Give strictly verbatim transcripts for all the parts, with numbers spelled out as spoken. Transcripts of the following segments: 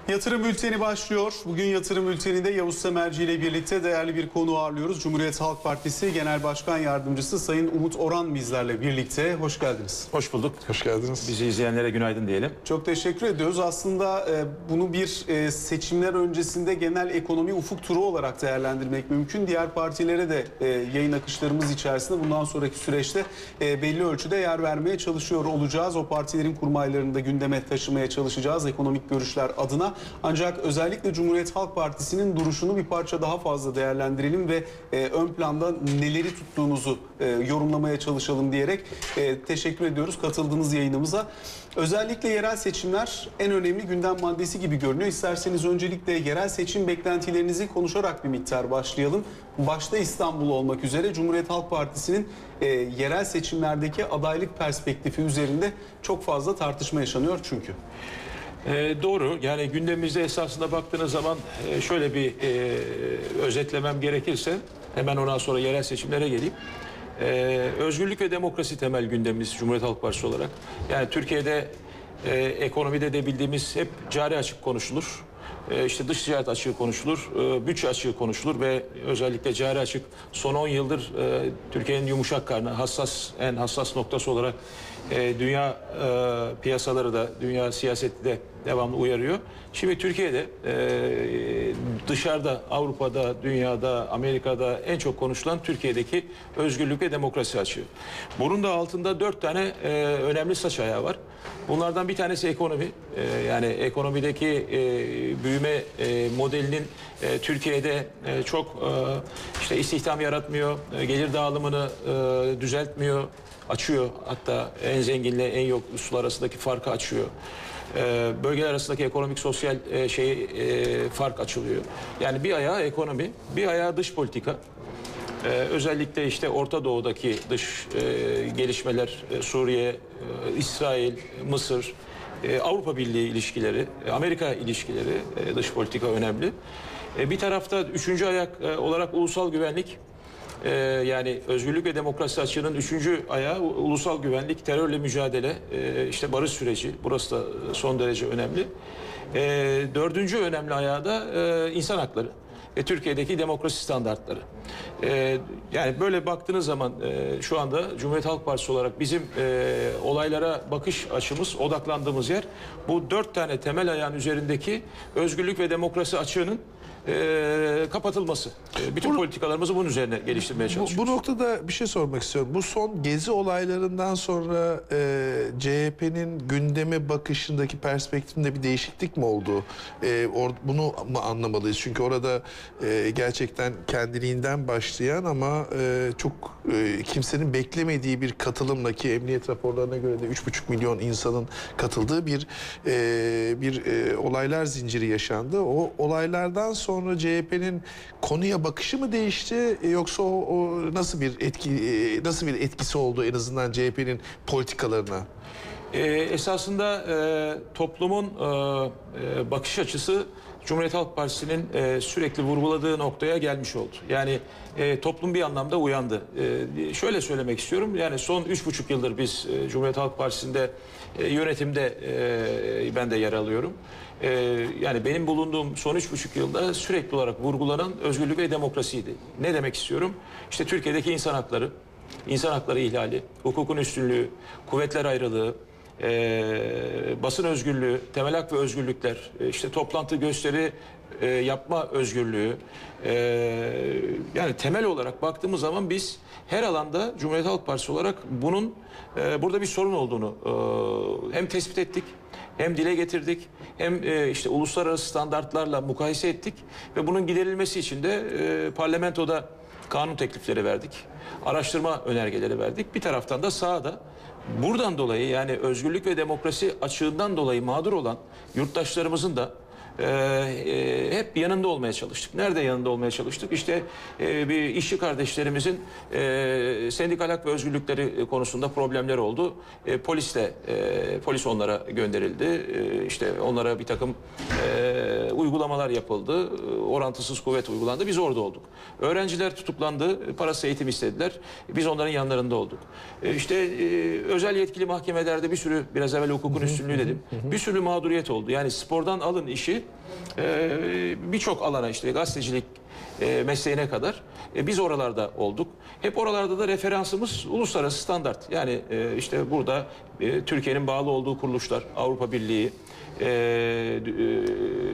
Yatırım Bülteni başlıyor. Bugün Yatırım Bülteni'nde Yavuz Semerci ile birlikte değerli bir konu ağırlıyoruz. Cumhuriyet Halk Partisi Genel Başkan Yardımcısı Sayın Umut Orhan bizlerle birlikte. Hoş geldiniz. Hoş bulduk. Hoş geldiniz. Bizi izleyenlere günaydın diyelim. Çok teşekkür ediyoruz. Aslında e, bunu bir e, seçimler öncesinde genel ekonomi ufuk turu olarak değerlendirmek mümkün. Diğer partilere de e, yayın akışlarımız içerisinde bundan sonraki süreçte e, belli ölçüde yer vermeye çalışıyor olacağız. O partilerin kurmaylarını da gündeme taşımaya çalışacağız ekonomik görüşler adına. Ancak özellikle Cumhuriyet Halk Partisi'nin duruşunu bir parça daha fazla değerlendirelim ve e, ön planda neleri tuttuğunuzu e, yorumlamaya çalışalım diyerek e, teşekkür ediyoruz katıldığınız yayınımıza. Özellikle yerel seçimler en önemli gündem maddesi gibi görünüyor. İsterseniz öncelikle yerel seçim beklentilerinizi konuşarak bir miktar başlayalım. Başta İstanbul olmak üzere Cumhuriyet Halk Partisi'nin e, yerel seçimlerdeki adaylık perspektifi üzerinde çok fazla tartışma yaşanıyor çünkü. Ee, doğru. Yani gündemimizde esasında baktığınız zaman e, şöyle bir e, özetlemem gerekirse hemen ondan sonra yerel seçimlere geleyim. Ee, özgürlük ve demokrasi temel gündemimiz Cumhuriyet Halk Partisi olarak. Yani Türkiye'de e, ekonomide de bildiğimiz hep cari açık konuşulur. E, işte dış ticaret açığı konuşulur, e, bütçe açığı konuşulur ve özellikle cari açık son on yıldır e, Türkiye'nin yumuşak karnı, hassas en hassas noktası olarak e, dünya e, piyasaları da, dünya siyaseti de devamlı uyarıyor. Şimdi Türkiye'de e, dışarıda, Avrupa'da, dünyada, Amerika'da en çok konuşulan Türkiye'deki özgürlük ve demokrasi açığı. Bunun da altında dört tane e, önemli saç ayağı var. Bunlardan bir tanesi ekonomi. E, yani ekonomideki e, büyüme e, modelinin e, Türkiye'de e, çok e, işte istihdam yaratmıyor, e, gelir dağılımını e, düzeltmiyor, açıyor. Hatta en zenginle en yoksul arasındaki farkı açıyor. E, bölgeler arasındaki ekonomik sosyal e, şey e, fark açılıyor. Yani bir ayağı ekonomi, bir ayağı dış politika. Ee, özellikle işte Orta Doğu'daki dış e, gelişmeler, e, Suriye, e, İsrail, Mısır, e, Avrupa Birliği ilişkileri, e, Amerika ilişkileri, e, dış politika önemli. E, bir tarafta üçüncü ayak e, olarak ulusal güvenlik, e, yani özgürlük ve demokrasi açığının üçüncü ayağı ulusal güvenlik, terörle mücadele, e, işte barış süreci. Burası da son derece önemli. E, dördüncü önemli ayağı da e, insan hakları ve Türkiye'deki demokrasi standartları. Ee, yani böyle baktığınız zaman e, şu anda Cumhuriyet Halk Partisi olarak bizim e, olaylara bakış açımız, odaklandığımız yer bu dört tane temel ayağın üzerindeki özgürlük ve demokrasi açığının e, kapatılması. E, bütün bu, politikalarımızı bunun üzerine geliştirmeye çalışıyoruz. Bu, bu noktada bir şey sormak istiyorum. Bu son gezi olaylarından sonra e, C H P'nin gündeme bakışındaki perspektifinde bir değişiklik mi oldu? E, or, bunu mu anlamalıyız? Çünkü orada e, gerçekten kendiliğinden başlayan ama e, çok e, kimsenin beklemediği bir katılımla, ki emniyet raporlarına göre de üç buçuk milyon insanın katıldığı bir e, bir e, olaylar zinciri yaşandı. O olaylardan sonra sonra C H P'nin konuya bakışı mı değişti, yoksa o, o nasıl bir etki nasıl bir etkisi oldu en azından C H P'nin politikalarına? Ee, esasında e, toplumun e, bakış açısı Cumhuriyet Halk Partisi'nin e, sürekli vurguladığı noktaya gelmiş oldu. Yani e, toplum bir anlamda uyandı. E, şöyle söylemek istiyorum. Yani son üç buçuk yıldır biz e, Cumhuriyet Halk Partisi'nde e, yönetimde e, ben de yer alıyorum. E, yani benim bulunduğum son üç buçuk yılda sürekli olarak vurgulanan özgürlük ve demokrasiydi. Ne demek istiyorum? İşte Türkiye'deki insan hakları, insan hakları ihlali, hukukun üstünlüğü, kuvvetler ayrılığı, Ee, basın özgürlüğü, temel hak ve özgürlükler, işte toplantı gösteri e, yapma özgürlüğü, e, yani temel olarak baktığımız zaman biz her alanda Cumhuriyet Halk Partisi olarak bunun e, burada bir sorun olduğunu e, hem tespit ettik, hem dile getirdik, hem e, işte uluslararası standartlarla mukayese ettik ve bunun giderilmesi için de e, parlamentoda kanun teklifleri verdik, araştırma önergeleri verdik. Bir taraftan da sahada buradan dolayı, yani özgürlük ve demokrasi açığından dolayı mağdur olan yurttaşlarımızın da e, e, hep yanında olmaya çalıştık. Nerede yanında olmaya çalıştık? İşte e, bir işçi kardeşlerimizin e, sendikal hak ve özgürlükleri konusunda problemler oldu. E, polisle, e, polis onlara gönderildi. E, işte onlara bir takım e, uygulamalar yapıldı. E, orantısız kuvvet uygulandı. Biz orada olduk. Öğrenciler tutuklandı. Parası eğitim istediler. Biz onların yanlarında olduk. E, işte e, özel yetkili mahkemelerde bir sürü, biraz evvel hukukun üstünlüğü dedim. Bir sürü mağduriyet oldu. Yani spordan alın işi, e, birçok alana işte gazetecilik e, mesleğine kadar e, biz oralarda olduk. Hep oralarda da referansımız uluslararası standart. Yani e, işte burada e, Türkiye'nin bağlı olduğu kuruluşlar, Avrupa Birliği, e, e,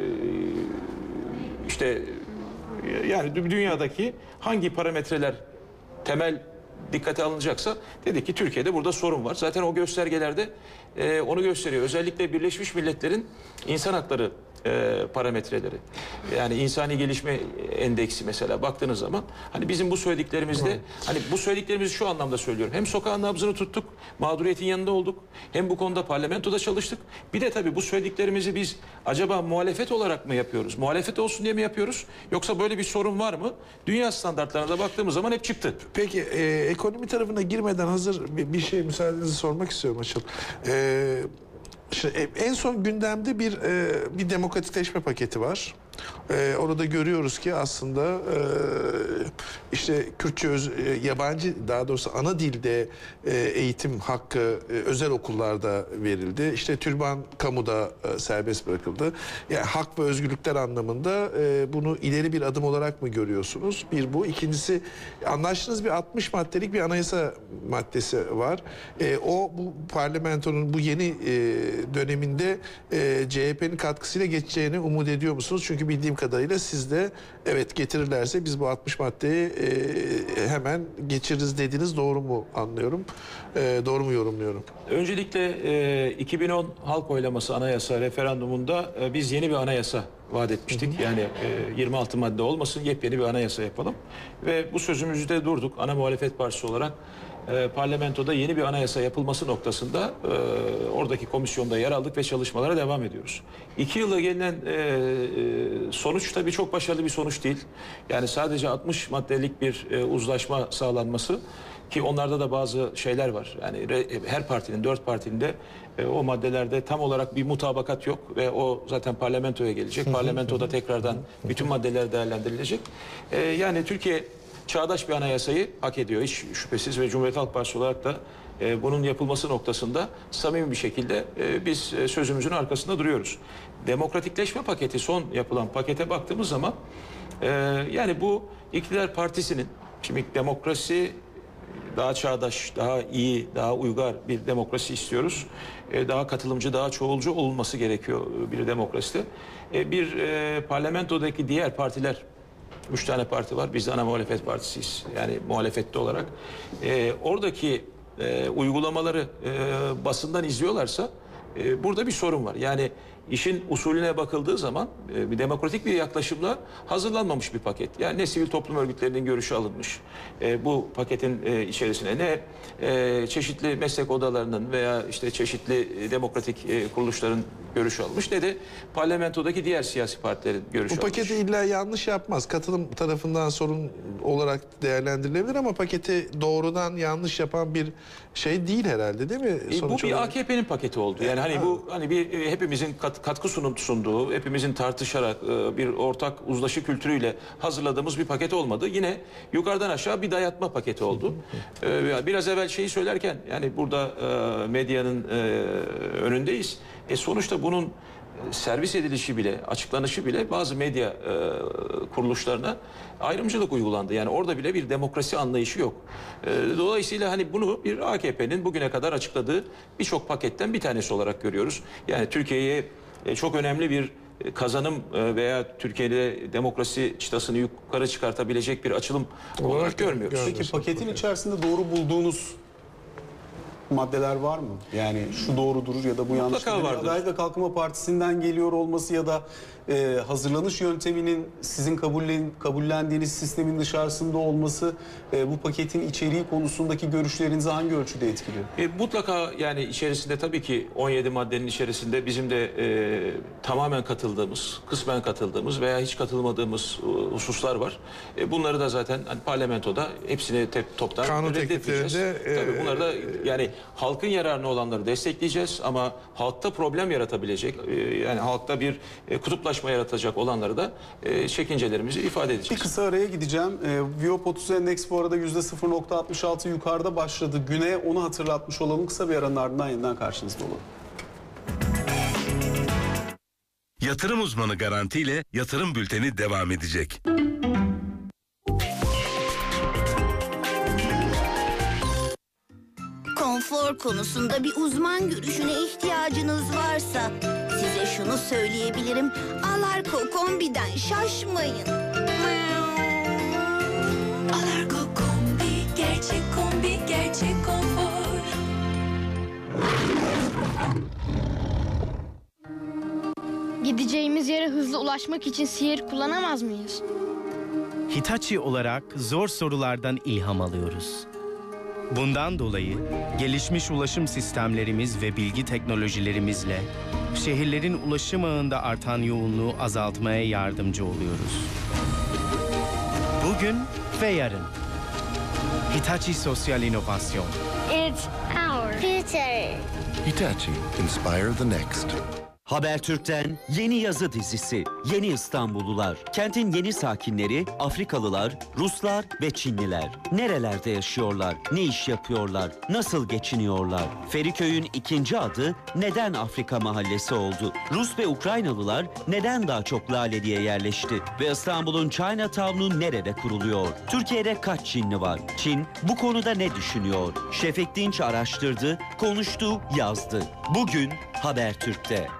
işte yani dünyadaki hangi parametreler temel dikkate alınacaksa dedik ki Türkiye'de burada sorun var. Zaten o göstergelerde e, onu gösteriyor. Özellikle Birleşmiş Milletler'in insan hakları e, parametreleri. Yani insani gelişme endeksi mesela baktığınız zaman hani bizim bu söylediklerimizde hani bu söylediklerimizi şu anlamda söylüyorum. Hem sokağın nabzını tuttuk, mağduriyetin yanında olduk. Hem bu konuda parlamentoda çalıştık. Bir de tabii bu söylediklerimizi biz acaba muhalefet olarak mı yapıyoruz? Muhalefet olsun diye mi yapıyoruz? Yoksa böyle bir sorun var mı? Dünya standartlarına da baktığımız zaman hep çıktı. Peki e, ekonomi tarafına girmeden hazır bir, bir şey müsaadenizi sormak istiyorum Açıl. E, işte, en son gündemde bir e, bir demokratikleşme paketi var. Ee, orada görüyoruz ki aslında e, işte Kürtçe öz, e, yabancı daha doğrusu ana dilde e, eğitim hakkı e, özel okullarda verildi. İşte türban kamuda e, serbest bırakıldı. Yani hak ve özgürlükler anlamında e, bunu ileri bir adım olarak mı görüyorsunuz? Bir bu. İkincisi anlaştığınız bir altmış maddelik bir anayasa maddesi var. E, o bu parlamentonun bu yeni e, döneminde e, C H P'nin katkısıyla geçeceğini umut ediyor musunuz? Çünkü bildiğim kadarıyla siz de evet getirirlerse biz bu altmış maddeyi e, hemen geçiririz dediniz. Doğru mu anlıyorum? E, doğru mu yorumluyorum? Öncelikle e, iki bin on halk oylaması anayasa referandumunda e, biz yeni bir anayasa vaat etmiştik. Yani e, yirmi altı madde olmasın, yepyeni bir anayasa yapalım. Ve bu sözümüzde durduk. Ana muhalefet partisi olarak e, parlamentoda yeni bir anayasa yapılması noktasında e, oradaki komisyonda yer aldık ve çalışmalara devam ediyoruz. İki yıla gelinen e, e, sonuç tabii çok başarılı bir sonuç değil. Yani sadece altmış maddelik bir e, uzlaşma sağlanması ki onlarda da bazı şeyler var. Yani re, her partinin, dört partinin de e, o maddelerde tam olarak bir mutabakat yok ve o zaten parlamentoya gelecek. Parlamentoda tekrardan bütün maddeler değerlendirilecek. E, yani Türkiye çağdaş bir anayasayı hak ediyor hiç şüphesiz ve Cumhuriyet Halk Partisi olarak da e, bunun yapılması noktasında samimi bir şekilde e, biz e, sözümüzün arkasında duruyoruz. Demokratikleşme paketi, son yapılan pakete baktığımız zaman e, yani bu iktidar partisinin, şimdi demokrasi daha çağdaş, daha iyi, daha uygar bir demokrasi istiyoruz. E, daha katılımcı, daha çoğulcu olunması gerekiyor bir demokraside. E, bir e, parlamentodaki diğer partiler, üç tane parti var. Biz de ana muhalefet partisiyiz. Yani muhalefette olarak. E, oradaki e, uygulamaları e, basından izliyorlarsa e, burada bir sorun var. Yani işin usulüne bakıldığı zaman e, bir demokratik bir yaklaşımla hazırlanmamış bir paket. Yani ne sivil toplum örgütlerinin görüşü alınmış e, bu paketin e, içerisine, ne e, çeşitli meslek odalarının veya işte çeşitli e, demokratik e, kuruluşların görüşü alınmış, ne de parlamentodaki diğer siyasi partilerin görüşü Bu alınmış. paketi illa yanlış yapmaz. Katılım tarafından sorun olarak değerlendirilebilir ama paketi doğrudan yanlış yapan bir şey değil herhalde, değil mi? E, bu Sonuç bir olarak? A K P'nin paketi oldu. Yani hani bu hani bir e, hepimizin kat, katkı sunum sunduğu, hepimizin tartışarak e, bir ortak uzlaşı kültürüyle hazırladığımız bir paket olmadı. Yine yukarıdan aşağı bir dayatma paketi oldu. E, biraz evvel şeyi söylerken yani burada e, medyanın e, önündeyiz. E, sonuçta bunun servis edilişi bile, açıklanışı bile bazı medya e, kuruluşlarına ayrımcılık uygulandı. Yani orada bile bir demokrasi anlayışı yok. E, dolayısıyla hani bunu bir A K P'nin bugüne kadar açıkladığı birçok paketten bir tanesi olarak görüyoruz. Yani Türkiye'ye e, çok önemli bir kazanım e, veya Türkiye'de demokrasi çıtasını yukarı çıkartabilecek bir açılım olarak, olarak görmüyoruz. Peki paketin içerisinde doğru bulduğunuz maddeler var mı? Yani şu doğru durur ya da bu yanlış. Mutlaka vardır. Adalet ve Kalkınma Partisi'nden geliyor olması ya da e, hazırlanış yönteminin sizin kabullen, kabullendiğiniz sistemin dışarısında olması e, bu paketin içeriği konusundaki görüşlerinizi hangi ölçüde etkiliyor? E, mutlaka yani içerisinde tabii ki on yedi maddenin içerisinde bizim de e, tamamen katıldığımız, kısmen katıldığımız veya hiç katılmadığımız e, hususlar var. E, bunları da zaten hani parlamentoda hepsini te, toptan Kanun reddedeceğiz. tekliflerinde, e, Tabii bunları da yani halkın yararına olanları destekleyeceğiz ama halkta problem yaratabilecek, e, yani halkta bir e, kutuplaşma yaratacak olanları da e, çekincelerimizi ifade edeceğiz. Bir kısa araya gideceğim. E, Viyop otuz endeks bu arada yüzde sıfır nokta altmış altı yukarıda başladı. Güne onu hatırlatmış olalım. Kısa bir aranın ardından yeniden karşınızda olalım. Yatırım uzmanı garantiyle yatırım bülteni devam edecek. Konfor konusunda bir uzman görüşüne ihtiyacınız varsa size şunu söyleyebilirim. Alarko kombiden şaşmayın. Alarko kombi, gerçek kombi, gerçek konfor. Gideceğimiz yere hızlı ulaşmak için sihir kullanamaz mıyız? Hitachi olarak zor sorulardan ilham alıyoruz. Bundan dolayı gelişmiş ulaşım sistemlerimiz ve bilgi teknolojilerimizle şehirlerin ulaşım ağında artan yoğunluğu azaltmaya yardımcı oluyoruz. Bugün ve yarın. Hitachi Sosyal İnovasyon. It's our future. Hitachi, inspire the next. Habertürk'ten yeni yazı dizisi. Yeni İstanbullular. Kentin yeni sakinleri Afrikalılar, Ruslar ve Çinliler. Nerelerde yaşıyorlar? Ne iş yapıyorlar? Nasıl geçiniyorlar? Feriköy'ün ikinci adı neden Afrika Mahallesi oldu? Rus ve Ukraynalılar neden daha çok Laleli'ye yerleşti? Ve İstanbul'un Chinatown'u nerede kuruluyor? Türkiye'de kaç Çinli var? Çin bu konuda ne düşünüyor? Şefik Dinç araştırdı, konuştu, yazdı. Bugün Habertürk'te.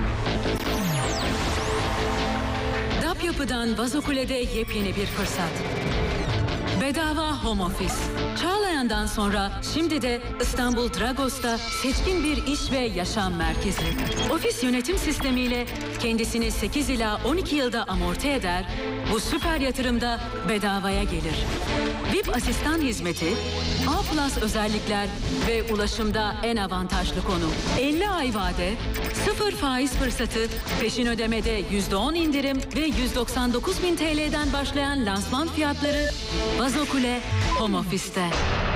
DAP Yapı'dan Vazokule'de yepyeni bir fırsat. Bedava home office. Çağlayan'dan sonra şimdi de İstanbul Dragos'ta seçkin bir iş ve yaşam merkezi. Ofis yönetim sistemiyle kendisini sekiz ila on iki yılda amorti eder, bu süper yatırımda bedavaya gelir. V I P asistan hizmeti, A plus özellikler ve ulaşımda en avantajlı konu. elli ay vade, sıfır faiz fırsatı, peşin ödemede yüzde on indirim ve yüz doksan dokuz bin T L'den başlayan lansman fiyatları Vazokule Home Office'te.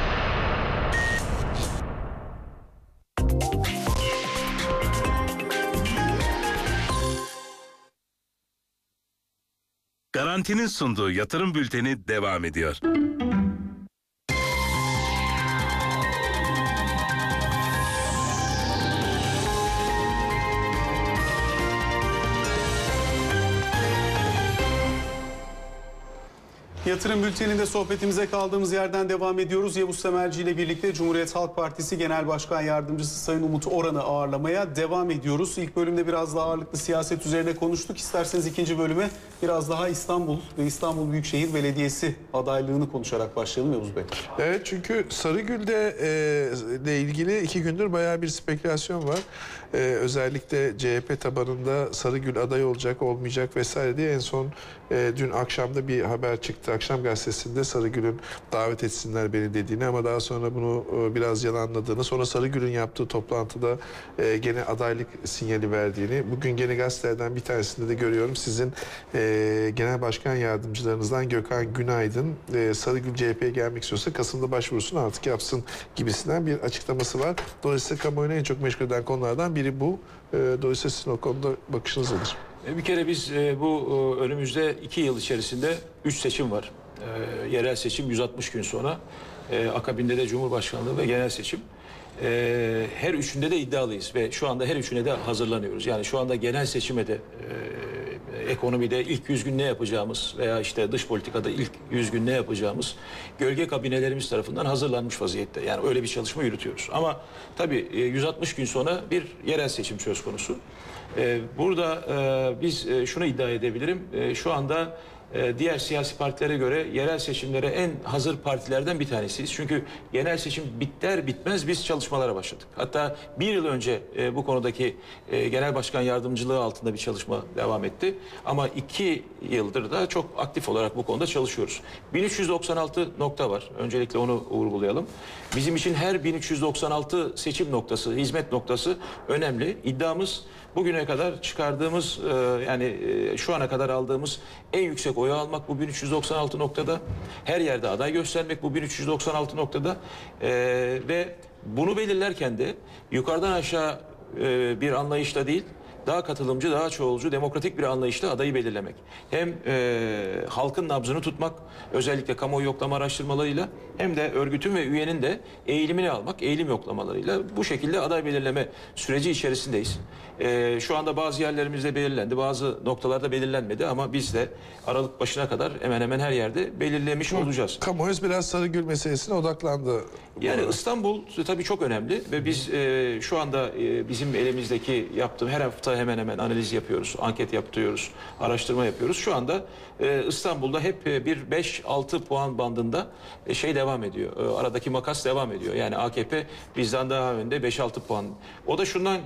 Garantinin sunduğu yatırım bülteni devam ediyor. Yatırım bülteninde sohbetimize kaldığımız yerden devam ediyoruz. Yavuz Semerci ile birlikte Cumhuriyet Halk Partisi Genel Başkan Yardımcısı Sayın Umut Oran'ı ağırlamaya devam ediyoruz. İlk bölümde biraz daha ağırlıklı siyaset üzerine konuştuk. İsterseniz ikinci bölüme biraz daha İstanbul ve İstanbul Büyükşehir Belediyesi adaylığını konuşarak başlayalım Yavuz Bey. Evet, çünkü Sarıgül'de e, ile ilgili iki gündür bayağı bir spekülasyon var. E, özellikle C H P tabanında Sarıgül aday olacak, olmayacak vesaire diye en son e, dün akşamda bir haber çıktı. Akşam gazetesinde Sarıgül'ün davet etsinler beni dediğini ama daha sonra bunu e, biraz yalanladığını, sonra Sarıgül'ün yaptığı toplantıda e, gene adaylık sinyali verdiğini, bugün gene gazetelerden bir tanesinde de görüyorum. Sizin e, genel başkan yardımcılarınızdan Gökhan Günaydın e, Sarıgül C H P'ye gelmek istiyorsa Kasım'da başvurusunu artık yapsın gibisinden bir açıklaması var. Dolayısıyla kamuoyunu en çok meşgul eden konulardan biri bu. E, dolayısıyla sizin o konuda bakışınız nedir? Bir kere biz bu önümüzde iki yıl içerisinde üç seçim var. Yerel seçim yüz altmış gün sonra. Akabinde de Cumhurbaşkanlığı ve genel seçim. Her üçünde de iddialıyız ve şu anda her üçüne de hazırlanıyoruz. Yani şu anda genel seçime de ekonomide ilk yüz gün ne yapacağımız veya işte dış politikada ilk yüz gün ne yapacağımız gölge kabinelerimiz tarafından hazırlanmış vaziyette. Yani öyle bir çalışma yürütüyoruz. Ama tabii yüz altmış gün sonra bir yerel seçim söz konusu. Burada biz şunu iddia edebilirim. Şu anda diğer siyasi partilere göre yerel seçimlere en hazır partilerden bir tanesiyiz. Çünkü genel seçim biter bitmez biz çalışmalara başladık. Hatta bir yıl önce bu konudaki genel başkan yardımcılığı altında bir çalışma devam etti. Ama iki yıldır da çok aktif olarak bu konuda çalışıyoruz. bin üç yüz doksan altı nokta var. Öncelikle onu vurgulayalım. Bizim için her bin üç yüz doksan altı seçim noktası, hizmet noktası önemli. İddiamız bugüne kadar çıkardığımız yani şu ana kadar aldığımız en yüksek oyu almak bu bin üç yüz doksan altı noktada, her yerde aday göstermek bu bin üç yüz doksan altı noktada ee, ve bunu belirlerken de yukarıdan aşağı e, bir anlayışla değil, daha katılımcı, daha çoğulcu, demokratik bir anlayışla adayı belirlemek. Hem e, halkın nabzını tutmak, özellikle kamuoyu yoklama araştırmalarıyla, hem de örgütün ve üyenin de eğilimini almak, eğilim yoklamalarıyla bu şekilde aday belirleme süreci içerisindeyiz. E, şu anda bazı yerlerimizde belirlendi, bazı noktalarda belirlenmedi ama biz de Aralık başına kadar hemen hemen her yerde belirlemiş olacağız. Kamuoyu biraz Sarıgül meselesine odaklandı. Yani İstanbul tabii çok önemli ve biz e, şu anda e, bizim elimizdeki yaptığım her hafta hemen hemen analiz yapıyoruz, anket yaptırıyoruz, araştırma yapıyoruz. Şu anda e, İstanbul'da hep e, bir beş altı puan bandında e, şey devam ediyor. E, aradaki makas devam ediyor. Yani A K P bizden daha önde beş altı puan. O da şundan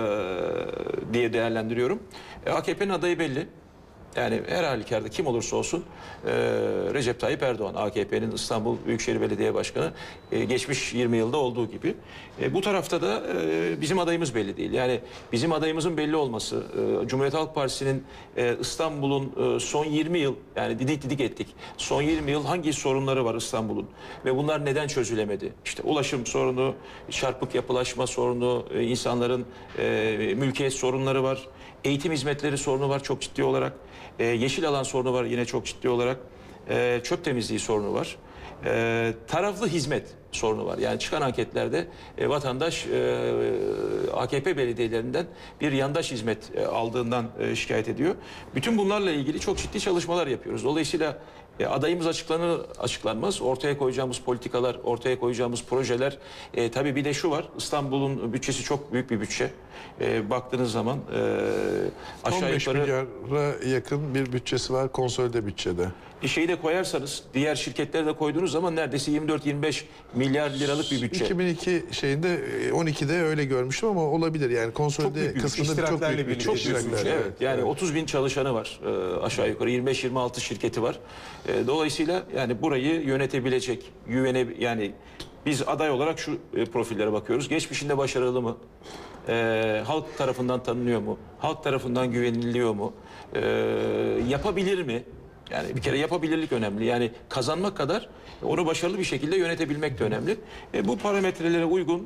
e, diye değerlendiriyorum. E, A K P'nin adayı belli. Yani her halükarda kim olursa olsun e, Recep Tayyip Erdoğan, A K P'nin İstanbul Büyükşehir Belediye Başkanı, e, geçmiş yirmi yılda olduğu gibi. E, bu tarafta da e, bizim adayımız belli değil. Yani bizim adayımızın belli olması, e, Cumhuriyet Halk Partisi'nin e, İstanbul'un e, son yirmi yıl, yani didik didik ettik. Son yirmi yıl hangi sorunları var İstanbul'un ve bunlar neden çözülemedi? İşte ulaşım sorunu, çarpık yapılaşma sorunu, e, insanların e, mülkiyet sorunları var. Eğitim hizmetleri sorunu var çok ciddi olarak. E, yeşil alan sorunu var yine çok ciddi olarak. E, çöp temizliği sorunu var. E, taraflı hizmet sorunu var. Yani çıkan anketlerde e, vatandaş e, A K P belediyelerinden bir yandaş hizmet e, aldığından e, şikayet ediyor. Bütün bunlarla ilgili çok ciddi çalışmalar yapıyoruz. Dolayısıyla e, adayımız açıklanır açıklanmaz. Ortaya koyacağımız politikalar, ortaya koyacağımız projeler. E, tabii bir de şu var. İstanbul'un bütçesi çok büyük bir bütçe. E, baktığınız zaman e, aşağı on beş yukarı milyara yakın bir bütçesi var konsolide bütçede. E, şeyi de koyarsanız, diğer şirketleri de koyduğunuz zaman neredeyse yirmi dört yirmi beş milyar liralık bir bütçe. iki bin iki şeyinde on ikide öyle görmüştüm ama olabilir yani konsolide kısmında çok büyük bir çok büyük bütçe. Evet. Yani evet. otuz bin çalışanı var e, aşağı yukarı, yirmi beş yirmi altı şirketi var. E, dolayısıyla yani burayı yönetebilecek, güvene, yani biz aday olarak şu e, profillere bakıyoruz. Geçmişinde başarılı mı? E, halk tarafından tanınıyor mu? Halk tarafından güveniliyor mu? E, yapabilir mi? Yani bir kere yapabilirlik önemli. Yani kazanmak kadar onu başarılı bir şekilde yönetebilmek de önemli. E, bu parametrelere uygun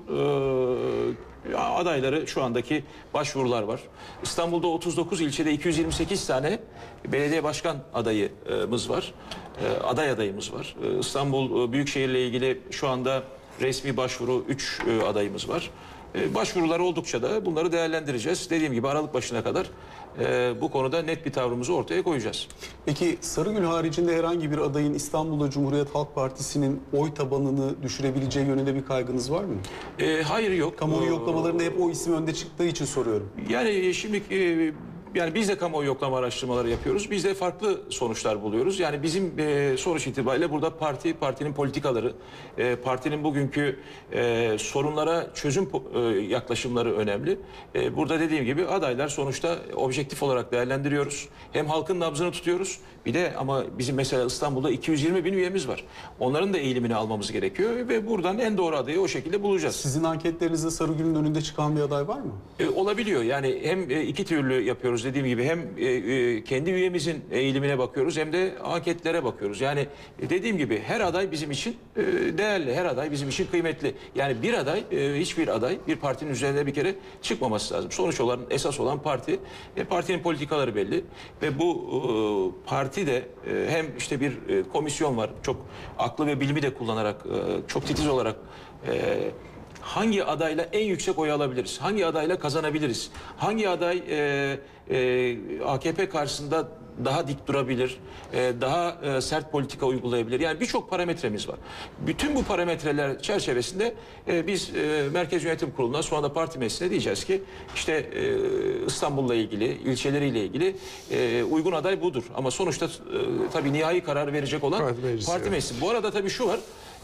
e, adayları şu andaki başvurular var. İstanbul'da otuz dokuz ilçede iki yüz yirmi sekiz tane belediye başkan adayımız var. E, aday adayımız var. E, İstanbul Büyükşehir'le ilgili şu anda resmi başvuru üç e, adayımız var. E, başvurular oldukça da bunları değerlendireceğiz. Dediğim gibi Aralık başına kadar e, bu konuda net bir tavrımızı ortaya koyacağız. Peki Sarıgül haricinde herhangi bir adayın İstanbul'da Cumhuriyet Halk Partisi'nin oy tabanını düşürebileceği yönünde bir kaygınız var mı? E, hayır yok. Kamuoyu yoklamalarında hep o isim önde çıktığı için soruyorum. Yani şimdi e, yani biz de kamuoyu yoklama araştırmaları yapıyoruz. Biz de farklı sonuçlar buluyoruz. Yani bizim e, sonuç itibariyle burada parti, partinin politikaları, e, partinin bugünkü e, sorunlara çözüm e, yaklaşımları önemli. E, burada dediğim gibi adaylar sonuçta objektif olarak değerlendiriyoruz. Hem halkın nabzını tutuyoruz. Bir de ama bizim mesela İstanbul'da iki yüz yirmi bin üyemiz var. Onların da eğilimini almamız gerekiyor ve buradan en doğru adayı o şekilde bulacağız. Sizin anketlerinizde Sarıgül'ün önünde çıkan bir aday var mı? E, olabiliyor. Yani hem e, iki türlü yapıyoruz dediğim gibi, hem e, e, kendi üyemizin eğilimine bakıyoruz hem de anketlere bakıyoruz. Yani e, dediğim gibi her aday bizim için e, değerli, her aday bizim için kıymetli. Yani bir aday, e, hiçbir aday bir partinin üzerinde bir kere çıkmaması lazım. Sonuç olan, esas olan parti, e, partinin politikaları belli ve bu e, parti de e, hem işte bir e, komisyon var, çok aklı ve bilimi de kullanarak, e, çok titiz olarak e, hangi adayla en yüksek oy alabiliriz? Hangi adayla kazanabiliriz? Hangi aday e, e, A K P karşısında daha dik durabilir, e, daha e, sert politika uygulayabilir? Yani birçok parametremiz var. Bütün bu parametreler çerçevesinde e, biz e, Merkez Yönetim Kurulu'na, sonra da parti meclisine diyeceğiz ki işte e, İstanbul'la ilgili, ilçeleriyle ilgili e, uygun aday budur. Ama sonuçta e, tabii nihai karar verecek olan parti meclisi. Parti meclisi. Bu arada tabii şu var.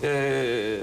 Ee,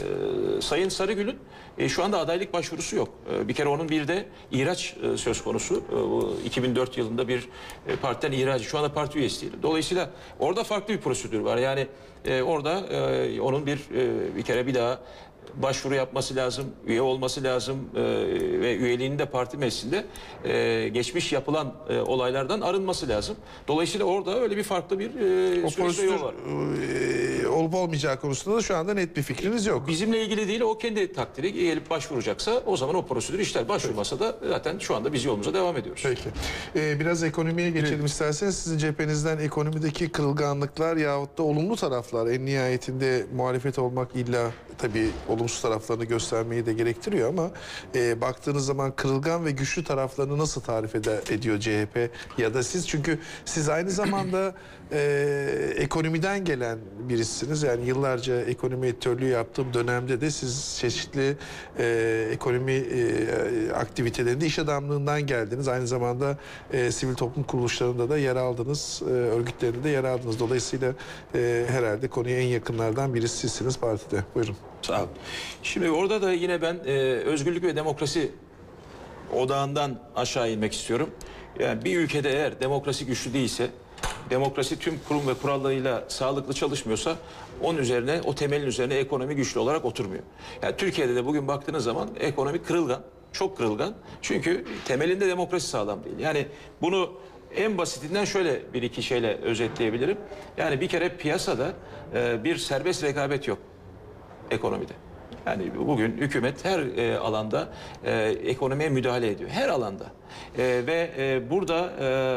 Sayın Sarıgül'ün e, şu anda adaylık başvurusu yok. E, bir kere onun bir de ihraç e, söz konusu. E, bu iki bin dört yılında bir e, partiden ihracı. Şu anda parti üyesi değil. Dolayısıyla orada farklı bir prosedür var. Yani e, orada e, onun bir e, bir kere bir daha başvuru yapması lazım, üye olması lazım e, ve üyeliğinin de parti meclisinde e, geçmiş yapılan e, olaylardan arınması lazım. Dolayısıyla orada öyle bir farklı bir e, O süreçte yol var. prosedür e, olup olmayacağı konusunda da şu anda net bir fikriniz yok. Bizimle ilgili değil, o kendi takdiri gelip başvuracaksa o zaman o prosedür işler. Başvurmasa da zaten şu anda biz yolumuza devam ediyoruz. Peki. Ee, biraz ekonomiye geçelim isterseniz. Sizin cephenizden ekonomideki kırılganlıklar yahut da olumlu taraflar, en nihayetinde muhalefet olmak illa tabii olumsuz taraflarını göstermeyi de gerektiriyor ama e, baktığınız zaman kırılgan ve güçlü taraflarını nasıl tarif eder, ediyor C H P ya da siz? Çünkü siz aynı zamanda e, ekonomiden gelen birisiniz. Yani yıllarca ekonomi editörlüğü yaptığım dönemde de siz çeşitli e, ekonomi e, aktivitelerinde iş adamlığından geldiniz. Aynı zamanda e, sivil toplum kuruluşlarında da yer aldınız. E, örgütlerinde de yer aldınız. Dolayısıyla e, herhalde konuya en yakınlardan birisi sizsiniz partide. Buyurun. Sağ olun. Şimdi orada da yine ben e, özgürlük ve demokrasi odağından aşağı inmek istiyorum. Yani bir ülkede eğer demokrasi güçlü değilse, demokrasi tüm kurum ve kurallarıyla sağlıklı çalışmıyorsa onun üzerine, o temelin üzerine ekonomi güçlü olarak oturmuyor. Yani Türkiye'de de bugün baktığınız zaman ekonomi kırılgan, çok kırılgan. Çünkü temelinde demokrasi sağlam değil. Yani bunu en basitinden şöyle bir iki şeyle özetleyebilirim. Yani bir kere piyasada e, bir serbest rekabet yok ekonomide. Yani bugün hükümet her e, alanda e, ekonomiye müdahale ediyor. Her alanda. E, ve e, burada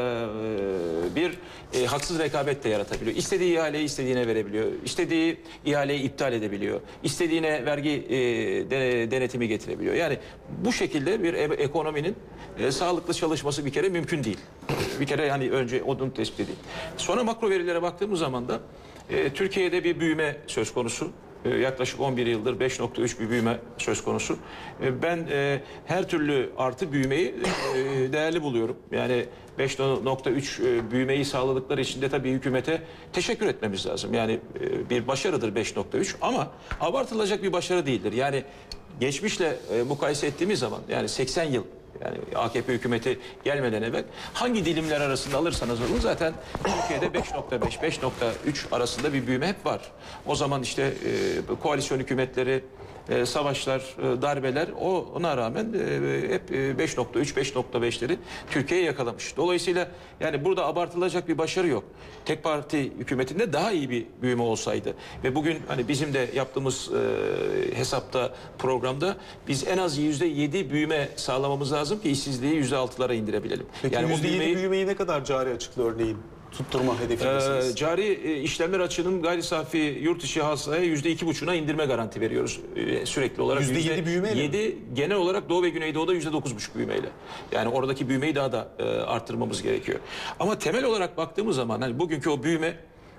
e, bir e, haksız rekabet de yaratabiliyor. İstediği ihaleyi istediğine verebiliyor. İstediği ihaleyi iptal edebiliyor. İstediğine vergi e, de, denetimi getirebiliyor. Yani bu şekilde bir e, ekonominin e, sağlıklı çalışması bir kere mümkün değil. Bir kere yani önce onun tespit edeyim. Sonra makro verilere baktığımız zaman da e, Türkiye'de bir büyüme söz konusu. Yaklaşık on bir yıldır beş nokta üç bir büyüme söz konusu. Ben e, her türlü artı büyümeyi e, değerli buluyorum. Yani beş nokta üç e, büyümeyi sağladıkları için de tabii hükümete teşekkür etmemiz lazım. Yani e, bir başarıdır beş nokta üç ama abartılacak bir başarı değildir. Yani geçmişle e, mukayese ettiğimiz zaman yani seksen yıl, yani A K P hükümeti gelmeden evvel hangi dilimler arasında alırsanız alın zaten Türkiye'de beş nokta beş beş nokta üç arasında bir büyüme hep var. O zaman işte e, koalisyon hükümetleri, e, savaşlar, e, darbeler o ona rağmen e, hep e, beş nokta üç beş nokta beşleri Türkiye'yi yakalamış. Dolayısıyla yani burada abartılacak bir başarı yok. Tek parti hükümetinde daha iyi bir büyüme olsaydı ve bugün hani bizim de yaptığımız e, hesapta, programda biz en az yüzde yedi büyüme sağlamamız lazım ki işsizliği yüzde altılara indirebilelim. Peki yani yüzde yedi büyümeyi, büyümeyi ne kadar cari açıklı örneğin tutturma hedefindesiniz? Ee, cari e, işlemler açığının gayri safi yurt içi hasılaya yüzde iki buçuğuna indirme garanti veriyoruz e, sürekli olarak. Yüzde yedi büyümeyle yedi genel olarak Doğu ve Güneydoğu'da yüzde dokuz buçuk büyümeyle. Yani oradaki büyümeyi daha da e, arttırmamız gerekiyor. Ama temel olarak baktığımız zaman hani bugünkü o büyüme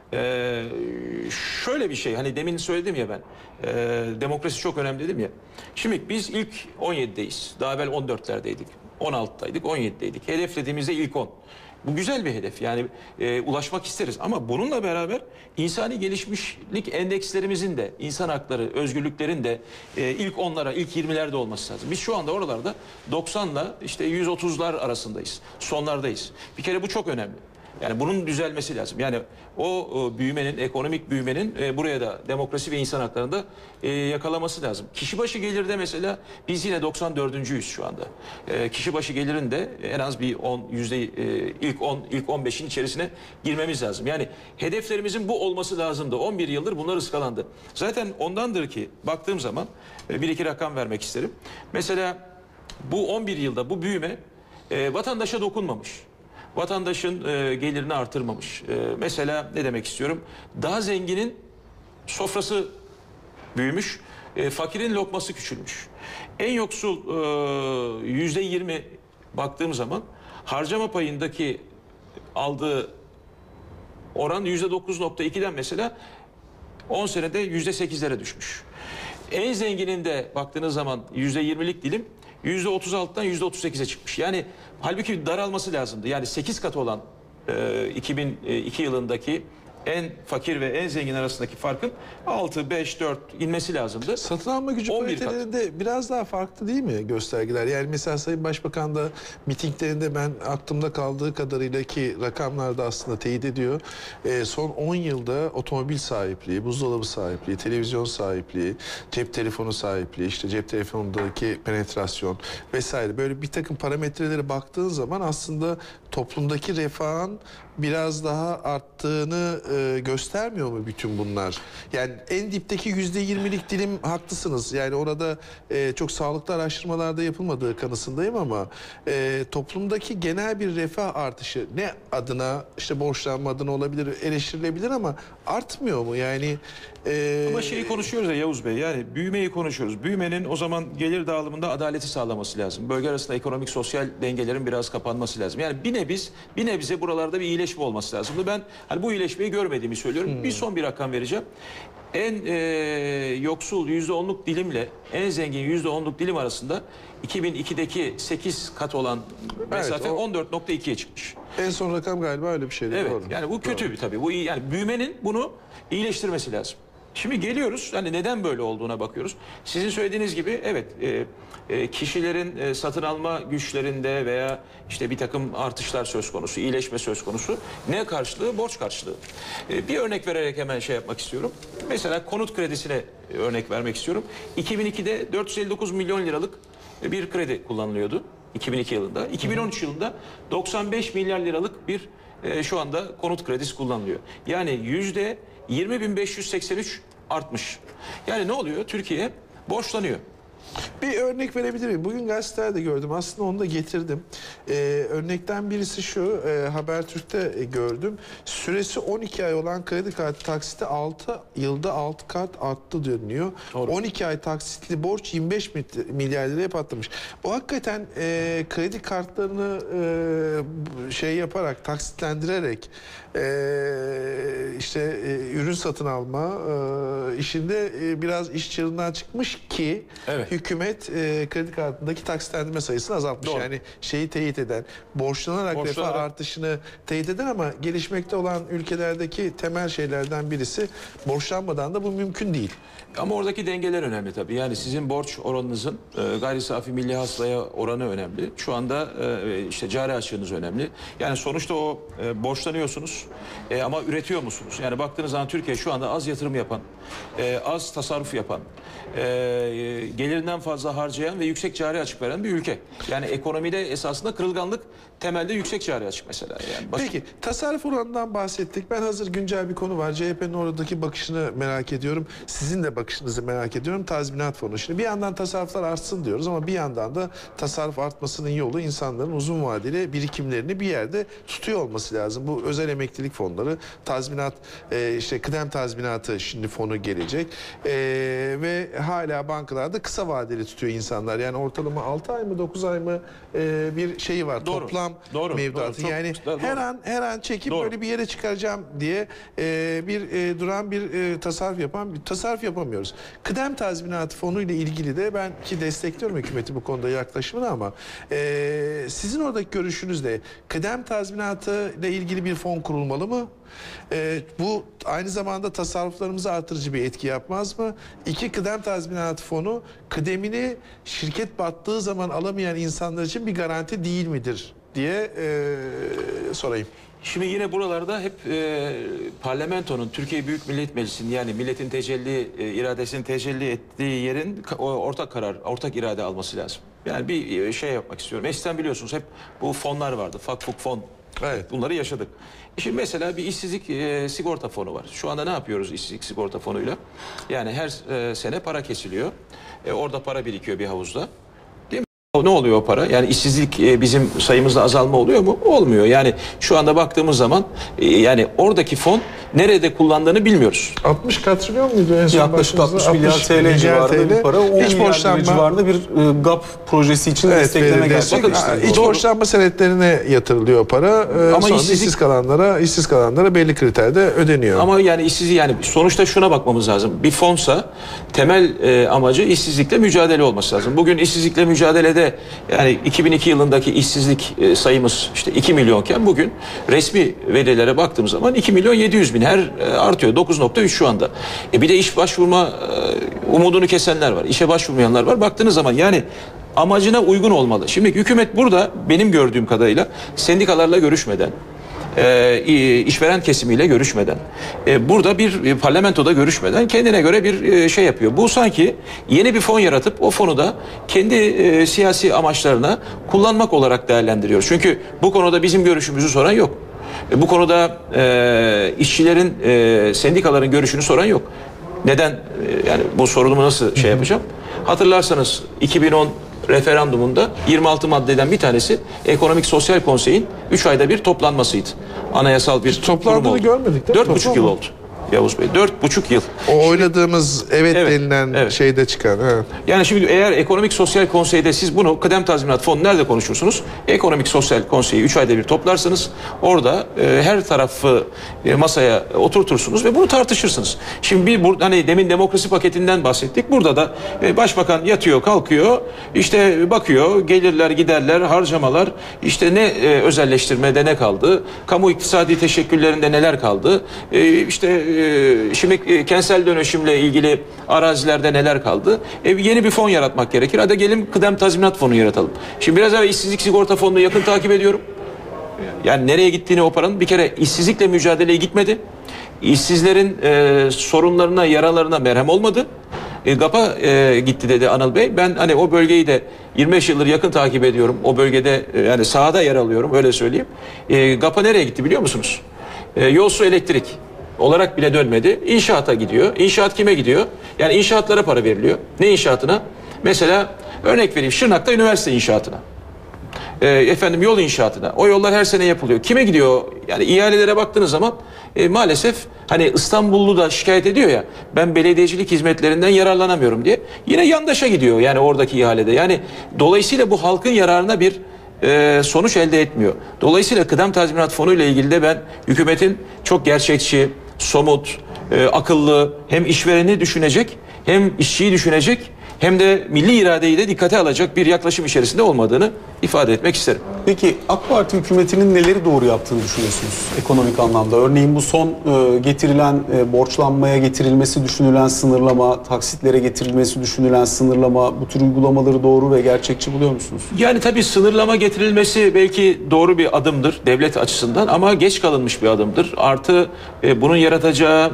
e, şöyle bir şey. Hani demin söyledim ya ben e, demokrasi çok önemli dedim ya. Şimdi biz ilk on yedideyiz. Daha evvel on dörtlerdeydik. on altıdaydık, on yedideydik. Hedeflediğimizde ilk on. Bu güzel bir hedef yani e, ulaşmak isteriz ama bununla beraber insani gelişmişlik endekslerimizin de insan hakları, özgürlüklerin de e, ilk onlara, ilk yirmilerde olması lazım. Biz şu anda oralarda doksanla işte yüz otuzlar arasındayız, sonlardayız. Bir kere bu çok önemli. Yani bunun düzelmesi lazım. Yani o, o büyümenin, ekonomik büyümenin e, buraya da demokrasi ve insan haklarında e, yakalaması lazım. Kişi başı gelirde mesela biz yine doksan dördüncüyüz şu anda. E, kişi başı gelirin de en az bir on yüzde e, ilk on ilk on beşin içerisine girmemiz lazım. Yani hedeflerimizin bu olması lazımdı. on bir yıldır bunlar ıskalandı. Zaten ondandır ki baktığım zaman e, bir iki rakam vermek isterim. Mesela bu on bir yılda bu büyüme e, vatandaşa dokunmamış. Vatandaşın e, gelirini artırmamış. E, mesela ne demek istiyorum? Daha zenginin sofrası büyümüş, e, fakirin lokması küçülmüş. En yoksul e, yüzde yirmi baktığım zaman harcama payındaki aldığı oran yüzde dokuz nokta ikiden mesela on senede yüzde sekizlere düşmüş. En zengininde baktığınız zaman yüzde yirmilik dilim yüzde otuz altıdan yüzde otuz sekize çıkmış. Yani halbuki daralması lazımdı. Yani sekiz katı olan e, iki bin iki yılındaki en fakir ve en zengin arasındaki farkın altı, beş, dört inmesi lazımdı. Satın alma gücü on bir kat. paritelerinde biraz daha farklı değil mi göstergeler? Yani mesela Sayın Başbakan da mitinglerinde ben aklımda kaldığı kadarıyla ki rakamlarda aslında teyit ediyor. E, son on yılda otomobil sahipliği, buzdolabı sahipliği, televizyon sahipliği, cep telefonu sahipliği, işte cep telefonundaki penetrasyon vesaire böyle bir takım parametrelere baktığın zaman aslında toplumdaki refahın biraz daha arttığını e, göstermiyor mu bütün bunlar? Yani en dipteki yüzde yirmilik dilim haklısınız. Yani orada e, çok sağlıklı araştırmalarda yapılmadığı kanısındayım ama e, toplumdaki genel bir refah artışı ne adına işte borçlanma adına olabilir, eleştirilebilir ama artmıyor mu? Yani e, Ama şeyi konuşuyoruz ya Yavuz Bey, yani büyümeyi konuşuyoruz. Büyümenin o zaman gelir dağılımında adaleti sağlaması lazım. Bölge arasında ekonomik sosyal dengelerin biraz kapanması lazım. Yani bir nebiz, bir nebze buralarda bir iyileşme olması lazımdı. Ben hani bu iyileşmeyi görmediğimi söylüyorum. Hmm. Bir son bir rakam vereceğim. En e, yoksul yüzde onluk dilimle en zengin yüzde onluk dilim arasında iki bin ikideki sekiz kat olan mesafe evet, on dört nokta ikiye çıkmış. En son rakam galiba öyle bir şeydi. Evet. Doğru. Yani bu kötü bir tabii. Bu iyi, yani büyümenin bunu iyileştirmesi lazım. Şimdi geliyoruz, hani neden böyle olduğuna bakıyoruz. Sizin söylediğiniz gibi evet e, e, kişilerin e, satın alma güçlerinde veya işte bir takım artışlar söz konusu, iyileşme söz konusu. Ne karşılığı? Borç karşılığı. E, bir örnek vererek hemen şey yapmak istiyorum. Mesela konut kredisine örnek vermek istiyorum. iki bin ikide dört yüz elli dokuz milyon liralık bir kredi kullanılıyordu. iki bin iki yılında. iki bin on üç yılında doksan beş milyar liralık bir e, şu anda konut kredisi kullanılıyor. Yani yüzde yirmi bin beş yüz seksen üç artmış. Yani ne oluyor? Türkiye borçlanıyor. Bir örnek verebilir miyim? Bugün gazetelerde gördüm. Aslında onu da getirdim. Ee, örnekten birisi şu. E, Habertürk'te e, gördüm. Süresi on iki ay olan kredi kartı taksiti altı yılda altı kat arttı deniyor. Doğru. on iki ay taksitli borç yirmi beş milyar liraya patlamış. Bu hakikaten e, kredi kartlarını e, şey yaparak, taksitlendirerek e, işte e, ürün satın alma e, işinde e, biraz iş çığırından çıkmış ki evet. Hükümet e, kredi kartındaki taksitlendirme sayısını azaltmış. Doğru. Yani şeyi teyit eden, borçlanarak, borçlanarak refah artışını teyit eden ama gelişmekte olan ülkelerdeki temel şeylerden birisi borçlanmadan da bu mümkün değil. Ama oradaki dengeler önemli tabii. Yani sizin borç oranınızın e, gayri safi milli hasılaya oranı önemli. Şu anda e, işte cari açığınız önemli. Yani sonuçta o e, borçlanıyorsunuz e, ama üretiyor musunuz? Yani baktığınız zaman Türkiye şu anda az yatırım yapan, e, az tasarruf yapan, e, gelirinden fazla harcayan ve yüksek cari açık veren bir ülke. Yani ekonomide esasında kırılganlık temelde yüksek cari açık mesela. Yani baş... Peki tasarruf oranından bahsettik. Ben hazır güncel bir konu var. C H P'nin oradaki bakışını merak ediyorum. Sizin de bakışınızı merak ediyorum. Tazminat fonu. Şimdi bir yandan tasarruflar artsın diyoruz ama bir yandan da tasarruf artmasının yolu insanların uzun vadeli birikimlerini bir yerde tutuyor olması lazım. Bu özel emeklilik fonları, tazminat, e, işte kıdem tazminatı şimdi fonu gelecek. E, ve hala bankalarda kısa vadeli tutuyor insanlar. Yani ortalama altı ay mı dokuz ay mı e, bir şeyi var. Doğru. Toplam doğru, mevduatı. Doğru, yani doğru. her an her an çekip doğru. böyle bir yere çıkaracağım diye e, bir e, duran bir e, tasarruf yapan bir tasarruf yapamıyoruz. Kıdem tazminatı fonu ile ilgili de ben ki destekliyorum hükümeti bu konuda yaklaşımını ama e, sizin oradaki görüşünüz de kıdem tazminatı ile ilgili bir fon kurulmalı mı? E, bu aynı zamanda tasarruflarımızı artırıcı bir etki yapmaz mı? İki, kıdem tazminatı fonu kıdemini şirket battığı zaman alamayan insanlar için bir garanti değil midir diye e, sorayım. Şimdi yine buralarda hep e, parlamentonun, Türkiye Büyük Millet Meclisi'nin yani milletin tecelli, e, iradesini tecelli ettiği yerin o, ortak karar, ortak irade alması lazım. Yani bir şey yapmak istiyorum. Eskiden biliyorsunuz hep bu fonlar vardı. Fakfuk fon. Evet. Bunları yaşadık. Şimdi mesela bir işsizlik e, sigorta fonu var. Şu anda ne yapıyoruz işsizlik sigorta fonuyla? Yani her e, sene para kesiliyor. E, orada para birikiyor bir havuzda. Ne oluyor o para? Yani işsizlik e, bizim sayımızda azalma oluyor mu? Olmuyor. Yani şu anda baktığımız zaman e, yani oradaki fon nerede kullandığını bilmiyoruz. altmış katrilyon muydu en son? Yaklaşık altmış milyar T L civarında bir para. on milyar civarında bir e, G A P projesi için evet, destekleme gerçek. Bakın işte, iç borçlanma senetlerine yatırılıyor para. E, ama işsizlik, işsiz kalanlara, işsiz kalanlara belli kriterde ödeniyor. Ama yani işsiz yani sonuçta şuna bakmamız lazım. Bir fonsa temel e, amacı işsizlikle mücadele olması lazım. Bugün işsizlikle mücadelede yani iki bin iki yılındaki işsizlik sayımız işte iki milyonken bugün resmi verilere baktığımız zaman iki milyon yedi yüz bin. her e, artıyor. dokuz nokta üç şu anda. E bir de iş başvurma e, umudunu kesenler var. İşe başvurmayanlar var. Baktığınız zaman yani amacına uygun olmalı. Şimdi hükümet burada benim gördüğüm kadarıyla sendikalarla görüşmeden, e, işveren kesimiyle görüşmeden, e, burada bir e, parlamentoda görüşmeden kendine göre bir e, şey yapıyor. Bu sanki yeni bir fon yaratıp o fonu da kendi e, siyasi amaçlarına kullanmak olarak değerlendiriyor. Çünkü bu konuda bizim görüşümüzü soran yok. E, bu konuda e, işçilerin, e, sendikaların görüşünü soran yok. Neden? E, yani bu sorunumu nasıl şey yapacağım? Hatırlarsanız iki bin on referandumunda yirmi altı maddeden bir tanesi Ekonomik Sosyal Konsey'in üç ayda bir toplanmasıydı. Anayasal bir toplandığını görmedik. Dört buçuk yıl oldu Yavuz Bey. Dört buçuk yıl. O oyladığımız evet, Evet, denilen evet. şeyde çıkan. Evet. Yani şimdi eğer Ekonomik Sosyal Konsey'de siz bunu kıdem tazminat fonu nerede konuşursunuz? Ekonomik Sosyal Konsey'i üç ayda bir toplarsınız. Orada e, her tarafı e, masaya oturtursunuz ve bunu tartışırsınız. Şimdi bir burada hani demin demokrasi paketinden bahsettik. Burada da e, başbakan yatıyor, kalkıyor. İşte bakıyor, gelirler, giderler, harcamalar, işte ne e, özelleştirmede ne kaldı? Kamu iktisadi teşekküllerinde neler kaldı? E, işte e, şimdi e, kentsel dönüşümle ilgili arazilerde neler kaldı? E, yeni bir fon yaratmak gerekir. Hadi gelin kıdem tazminat fonu yaratalım. Şimdi biraz evvel işsizlik sigorta fonunu yakın takip ediyorum. Yani nereye gittiğini o paranın bir kere işsizlikle mücadeleye gitmedi. İşsizlerin e, sorunlarına, yaralarına merhem olmadı. E, GAP'a e, gitti dedi Anıl Bey. Ben hani o bölgeyi de yirmi beş yıldır yakın takip ediyorum. O bölgede e, yani sahada yer alıyorum öyle söyleyeyim. E, GAP'a nereye gitti biliyor musunuz? E, yol su elektrik olarak bile dönmedi. İnşaata gidiyor. İnşaat kime gidiyor? Yani inşaatlara para veriliyor. Ne inşaatına? Mesela örnek vereyim Şırnak'ta üniversite inşaatına. E, efendim yol inşaatına. O yollar her sene yapılıyor. Kime gidiyor? Yani ihalelere baktığınız zaman e, maalesef hani İstanbullu da şikayet ediyor ya ben belediyecilik hizmetlerinden yararlanamıyorum diye. Yine yandaşa gidiyor yani oradaki ihalede. Yani dolayısıyla bu halkın yararına bir e, sonuç elde etmiyor. Dolayısıyla kıdem tazminat fonu ile ilgili de ben hükümetin çok gerçekçi, somut, e, akıllı hem işvereni düşünecek hem işçiyi düşünecek hem de milli iradeyi de dikkate alacak bir yaklaşım içerisinde olmadığını ifade etmek isterim. Peki AK Parti hükümetinin neleri doğru yaptığını düşünüyorsunuz ekonomik anlamda? Örneğin bu son e, getirilen e, borçlanmaya getirilmesi düşünülen sınırlama, taksitlere getirilmesi düşünülen sınırlama, bu tür uygulamaları doğru ve gerçekçi buluyor musunuz? Yani tabii sınırlama getirilmesi belki doğru bir adımdır devlet açısından ama geç kalınmış bir adımdır. Artı e, bunun yaratacağı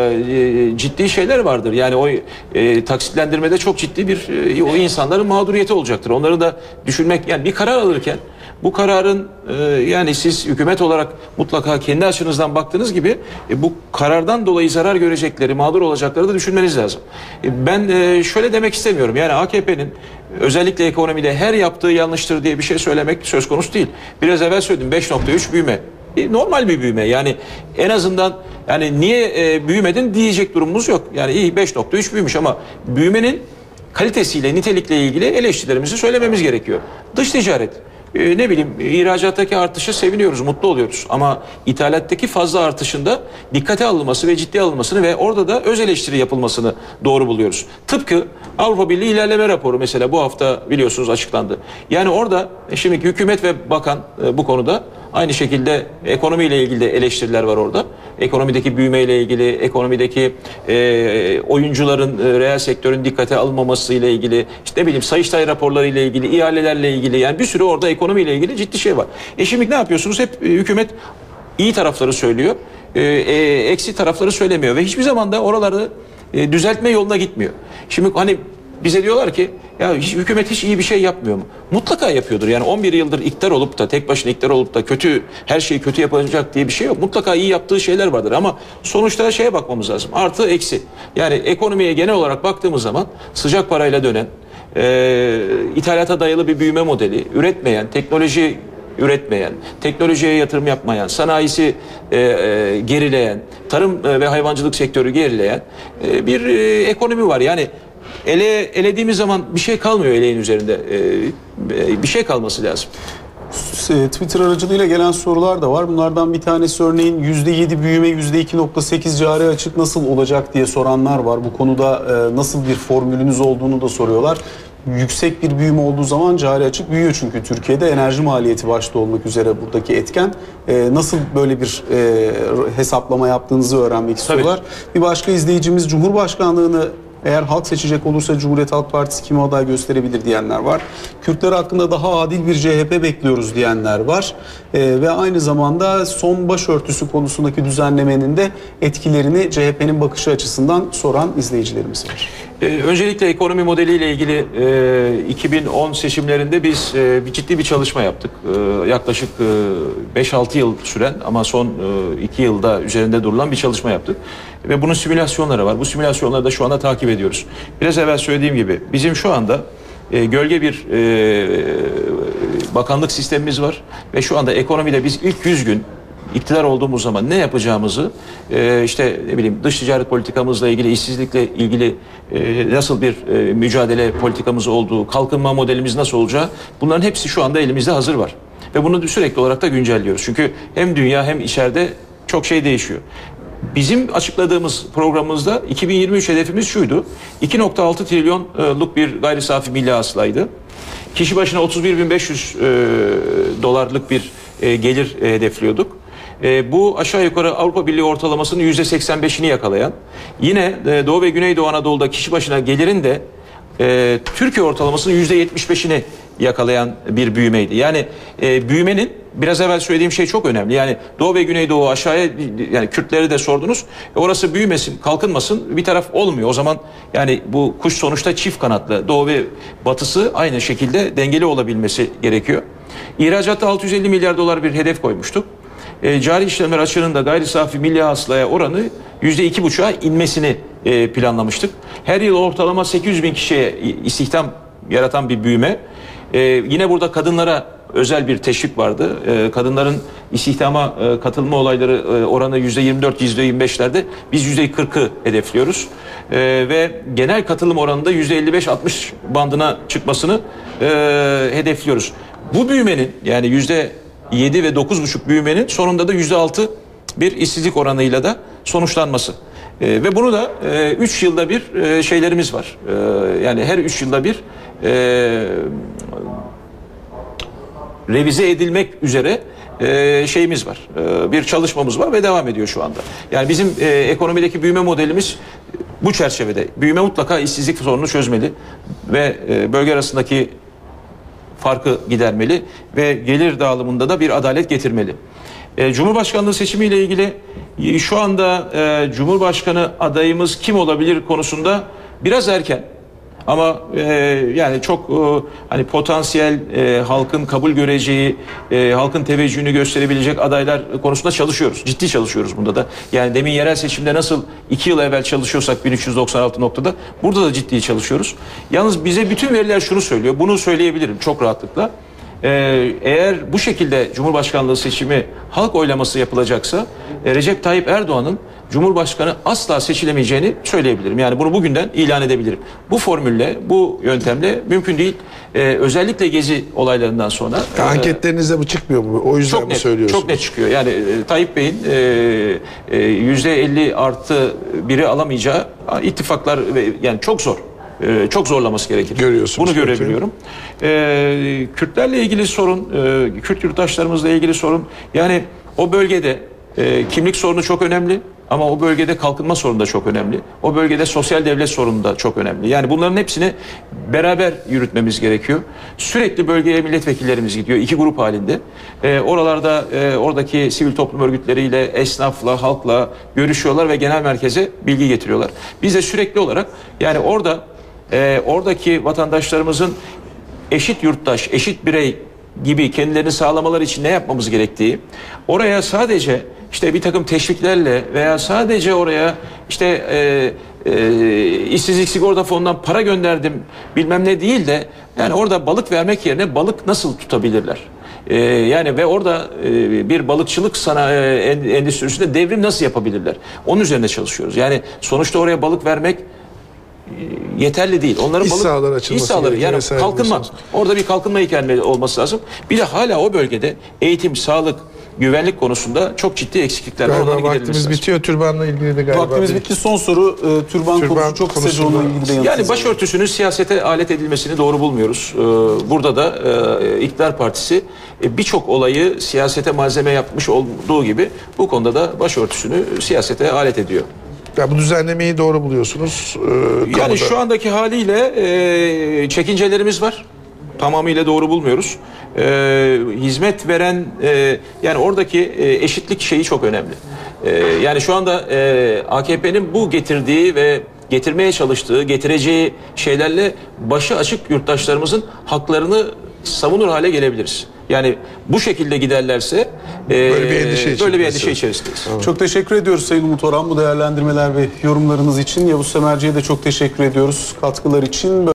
e, ciddi şeyler vardır. Yani o e, taksitlendirmede çok ciddi bir e, o insanların mağduriyeti olacaktır. Onları da düşünmek yani bir karar alırken bu kararın e, yani siz hükümet olarak mutlaka kendi açınızdan baktığınız gibi e, bu karardan dolayı zarar görecekleri, mağdur olacakları da düşünmeniz lazım. E, ben e, şöyle demek istemiyorum. Yani A K P'nin özellikle ekonomide her yaptığı yanlıştır diye bir şey söylemek söz konusu değil. Biraz evvel söyledim beş nokta üç büyüme. E, normal bir büyüme. Yani en azından yani niye e, büyümedin diyecek durumumuz yok. Yani iyi beş nokta üç büyümüş ama büyümenin kalitesiyle, nitelikle ilgili eleştirilerimizi söylememiz gerekiyor. Dış ticaret. Ee, ne bileyim ihracattaki artışa seviniyoruz, mutlu oluyoruz. Ama ithalattaki fazla artışında dikkate alınması ve ciddiye alınmasını ve orada da öz eleştiri yapılmasını doğru buluyoruz. Tıpkı Avrupa Birliği ilerleme raporu mesela bu hafta biliyorsunuz açıklandı. Yani orada şimdi hükümet ve bakan e, bu konuda aynı şekilde ekonomiyle ilgili de eleştiriler var orada. Ekonomideki büyümeyle ilgili, ekonomideki e, oyuncuların, e, reel sektörün dikkate alınmaması ile ilgili, işte ne bileyim Sayıştay raporları ile ilgili, ihalelerle ilgili yani bir sürü orada ekonomiyle ilgili ciddi şey var. E şimdi ne yapıyorsunuz? Hep e, hükümet iyi tarafları söylüyor, e, e, eksi tarafları söylemiyor ve hiçbir zaman da oraları e, düzeltme yoluna gitmiyor. Şimdi hani bize diyorlar ki ya hiç, hükümet hiç iyi bir şey yapmıyor mu? Mutlaka yapıyordur. Yani on bir yıldır iktidar olup da tek başına iktidar olup da kötü her şeyi kötü yapacak diye bir şey yok. Mutlaka iyi yaptığı şeyler vardır ama sonuçta şeye bakmamız lazım. Artı eksi. Yani ekonomiye genel olarak baktığımız zaman sıcak parayla dönen, e, ithalata dayalı bir büyüme modeli, üretmeyen, teknoloji üretmeyen, teknolojiye yatırım yapmayan, sanayisi e, e, gerileyen, tarım e, ve hayvancılık sektörü gerileyen e, bir e, ekonomi var. Yani ele elediğimiz zaman bir şey kalmıyor eleğin üzerinde. Ee, bir şey kalması lazım. Twitter aracılığıyla gelen sorular da var. Bunlardan bir tanesi örneğin yüzde yedi büyüme, yüzde iki nokta sekiz cari açık nasıl olacak diye soranlar var. Bu konuda nasıl bir formülünüz olduğunu da soruyorlar. yüksek bir büyüme olduğu zaman cari açık büyüyor çünkü Türkiye'de enerji maliyeti başta olmak üzere buradaki etken. Ee, nasıl böyle bir e, hesaplama yaptığınızı öğrenmek istiyorlar. Bir başka izleyicimiz Cumhurbaşkanlığını eğer halk seçecek olursa Cumhuriyet Halk Partisi kimi aday gösterebilir diyenler var. Kürtler hakkında daha adil bir C H P bekliyoruz diyenler var. Ee, ve aynı zamanda son başörtüsü konusundaki düzenlemenin de etkilerini C H P'nin bakışı açısından soran izleyicilerimiz var. Ee, öncelikle ekonomi modeliyle ilgili e, iki bin on seçimlerinde biz e, bir ciddi bir çalışma yaptık. E, yaklaşık e, beş altı yıl süren ama son iki e, yılda üzerinde durulan bir çalışma yaptık. Ve bunun simülasyonları var. Bu simülasyonları da şu anda takip ediyoruz. Biraz evvel söylediğim gibi bizim şu anda e, gölge bir e, bakanlık sistemimiz var. Ve şu anda ekonomide biz ilk yüz gün iktidar olduğumuz zaman ne yapacağımızı e, işte ne bileyim dış ticaret politikamızla ilgili, işsizlikle ilgili e, nasıl bir e, mücadele politikamız olduğu, kalkınma modelimiz nasıl olacağı bunların hepsi şu anda elimizde hazır var. Ve bunu sürekli olarak da güncelliyoruz. Çünkü hem dünya hem içeride çok şey değişiyor. Bizim açıkladığımız programımızda iki bin yirmi üç hedefimiz şuydu. iki nokta altı trilyonluk bir gayri safi milli hasılaydı. Kişi başına otuz bir bin beş yüz e, dolarlık bir e, gelir e, hedefliyorduk. E, bu aşağı yukarı Avrupa Birliği ortalamasının yüzde seksen beşini yakalayan, yine e, Doğu ve Güneydoğu Anadolu'da kişi başına gelirin de e, Türkiye ortalamasının yüzde yetmiş beşini yakalayan bir büyümeydi. Yani e, büyümenin biraz evvel söylediğim şey çok önemli. Yani Doğu ve Güneydoğu aşağıya, yani Kürtleri de sordunuz. E, orası büyümesin, kalkınmasın, bir taraf olmuyor. O zaman yani bu kuş sonuçta çift kanatlı. Doğu ve batısı aynı şekilde dengeli olabilmesi gerekiyor. İhracatta altı yüz elli milyar dolar bir hedef koymuştuk. E, cari işlemler açığının da gayri safi milli hasılaya oranı yüzde iki buçuğa inmesini e, planlamıştık. Her yıl ortalama sekiz yüz bin kişiye istihdam yaratan bir büyüme. E, yine burada kadınlara özel bir teşvik vardı. E, kadınların istihdama e, katılma olayları e, oranı yüzde yirmi dört, yüzde yirmi beşlerde. Biz yüzde kırkı hedefliyoruz. E, ve genel katılım oranında yüzde elli beş altmış bandına çıkmasını e, hedefliyoruz. Bu büyümenin yani yüzde yedi ve dokuz buçuk büyümenin sonunda da yüzde altı bir işsizlik oranıyla da sonuçlanması. E, ve bunu da e, üç yılda bir e, şeylerimiz var. E, yani her üç yılda bir e, revize edilmek üzere e, şeyimiz var. E, bir çalışmamız var ve devam ediyor şu anda. Yani bizim e, ekonomideki büyüme modelimiz bu çerçevede. Büyüme mutlaka işsizlik sorununu çözmeli ve e, bölge arasındaki farkı gidermeli ve gelir dağılımında da bir adalet getirmeli. E, Cumhurbaşkanlığı seçimiyle ilgili e, şu anda e, Cumhurbaşkanı adayımız kim olabilir konusunda biraz erken. Ama e, yani çok e, hani potansiyel e, halkın kabul göreceği, e, halkın teveccühünü gösterebilecek adaylar konusunda çalışıyoruz. Ciddi çalışıyoruz bunda da. Yani demin yerel seçimde nasıl iki yıl evvel çalışıyorsak bin üç yüz doksan altı noktada burada da ciddi çalışıyoruz. Yalnız bize bütün veriler şunu söylüyor. Bunu söyleyebilirim çok rahatlıkla. Ee, eğer bu şekilde Cumhurbaşkanlığı seçimi halk oylaması yapılacaksa e, Recep Tayyip Erdoğan'ın Cumhurbaşkanı asla seçilemeyeceğini söyleyebilirim. Yani bunu bugünden ilan edebilirim. Bu formülle, bu yöntemle mümkün değil. Ee, özellikle Gezi olaylarından sonra. Ya, anketlerinizde bu çıkmıyor mu? O yüzden çok mi net, söylüyorsunuz? Çok net çıkıyor. Yani e, Tayyip Bey'in e, e, yüzde elli artı biri alamayacağı ittifaklar ve yani çok zor. Ee, çok zorlaması gerekir. Görüyorsunuz. Bunu görebiliyorum. Ee, Kürtlerle ilgili sorun, e, Kürt yurttaşlarımızla ilgili sorun. Yani o bölgede e, kimlik sorunu çok önemli. Ama o bölgede kalkınma sorunu da çok önemli. O bölgede sosyal devlet sorunu da çok önemli. Yani bunların hepsini beraber yürütmemiz gerekiyor. Sürekli bölgeye milletvekillerimiz gidiyor iki grup halinde. Ee, oralarda e, oradaki sivil toplum örgütleriyle, esnafla, halkla görüşüyorlar ve genel merkeze bilgi getiriyorlar. Biz de sürekli olarak yani orada e, oradaki vatandaşlarımızın eşit yurttaş, eşit birey gibi kendilerini sağlamaları için ne yapmamız gerektiği, oraya sadece işte bir takım teşviklerle veya sadece oraya işte e, e, işsizlik sigorta fonundan para gönderdim bilmem ne değil de yani orada balık vermek yerine balık nasıl tutabilirler? E, yani ve orada e, bir balıkçılık sanayi endüstrisinde devrim nasıl yapabilirler? Onun üzerine çalışıyoruz. Yani sonuçta oraya balık vermek yeterli değil. Onların İş balık sahaları açılması iş sahaları yani kalkınma. diyorsunuz. Orada bir kalkınma hikayesi olması lazım. Bir de hala o bölgede eğitim, sağlık, güvenlik konusunda çok ciddi eksiklikler var. Galiba Onların vaktimiz giderilmesi lazım. bitiyor. Türbanla ilgili de galiba. Vaktimiz bir- bitti. Son soru e, türban, Türban konusu çok kısaca konusunda- onunla ilgili de yanıt Yani alacağım. başörtüsünün siyasete alet edilmesini doğru bulmuyoruz. Ee, Burada da e, İktidar Partisi e, birçok olayı siyasete malzeme yapmış olduğu gibi bu konuda da başörtüsünü siyasete alet ediyor. Ya bu düzenlemeyi doğru buluyorsunuz. e, Yani kamuda. şu andaki haliyle e, çekincelerimiz var. Tamamıyla doğru bulmuyoruz. E, hizmet veren e, yani oradaki e, eşitlik şeyi çok önemli. E, yani şu anda e, A K P'nin bu getirdiği ve getirmeye çalıştığı, getireceği şeylerle başı açık yurttaşlarımızın haklarını savunur hale gelebiliriz. Yani bu şekilde giderlerse e, Böyle bir endişe böyle bir içerisindeyiz. endişe içerisindeyiz. Çok teşekkür ediyoruz Sayın Umut Orhan bu değerlendirmeler ve yorumlarınız için. Yavuz Semerci'ye de çok teşekkür ediyoruz katkılar için.